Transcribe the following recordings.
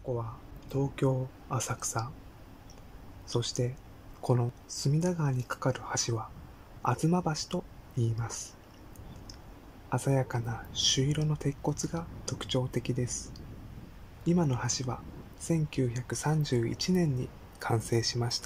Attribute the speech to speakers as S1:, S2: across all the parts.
S1: こは東京・浅草。そしてこの隅田川に架かる橋は吾妻橋と言います。鮮やかな朱色の鉄骨が特徴的です。今の橋は1931年に完成しました。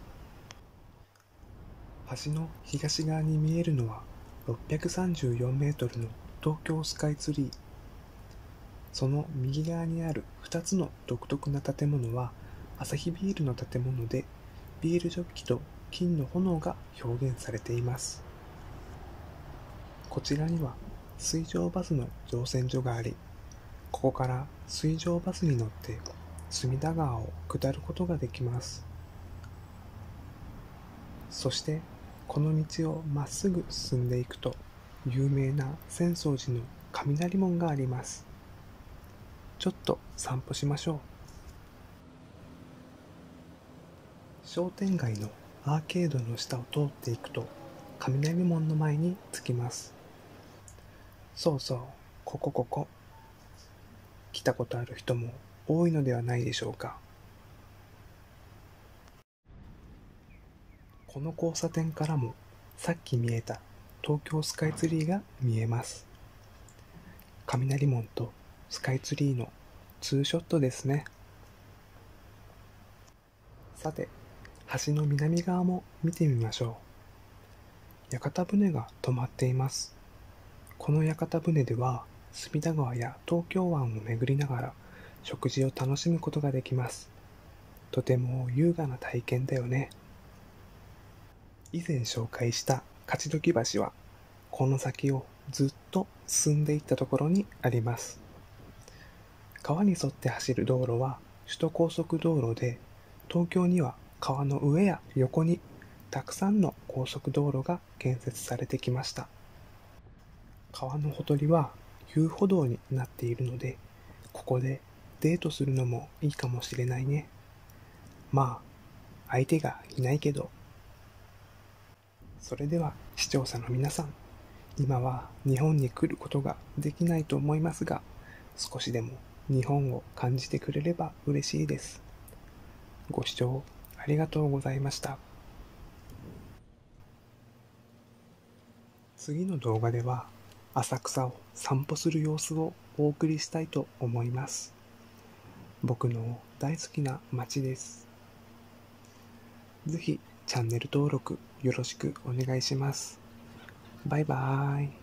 S1: 橋の東側に見えるのは634メートルの東京スカイツリー。その右側にある2つの独特な建物はアサヒビールの建物で、ビールジョッキと金の炎が表現されています。こちらには水上バスの乗船所があり、ここから水上バスに乗って隅田川を下ることができます。そしてこの道をまっすぐ進んでいくと、有名な浅草寺の雷門があります。ちょっと散歩しましょう。商店街のアーケードの下を通っていくと雷門の前に着きます。そうそう、ここ。来たことある人も多いのではないでしょうか。この交差点からもさっき見えた東京スカイツリーが見えます。雷門とスカイツリーのツーショットですね。さて、橋の南側も見てみましょう。屋形船が止まっています。この屋形船では隅田川や東京湾を巡りながら食事を楽しむことができます。とても優雅な体験だよね。以前紹介した勝ど橋はこの先をずっと進んでいったところにあります。川に沿って走る道路は首都高速道路で、東京には川の上や横にたくさんの高速道路が建設されてきました。川のほとりは遊歩道になっているので、ここでデートするのもいいかもしれないね。まあ、相手がいないけど。それでは視聴者の皆さん、今は日本に来ることができないと思いますが、少しでも日本を感じてくれれば嬉しいです。ご視聴ありがとうございました。次の動画では浅草を散歩する様子をお送りしたいと思います。僕の大好きな街です。ぜひチャンネル登録よろしくお願いします。バイバーイ。